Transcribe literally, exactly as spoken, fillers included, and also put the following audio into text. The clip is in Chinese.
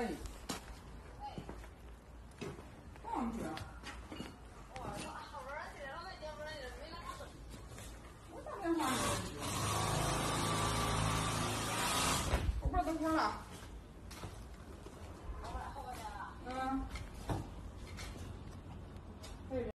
哎，上去啊！我后边儿这老板娘不来，没那么事。我打电话呢。后边等会儿了。后边后边见了。嗯。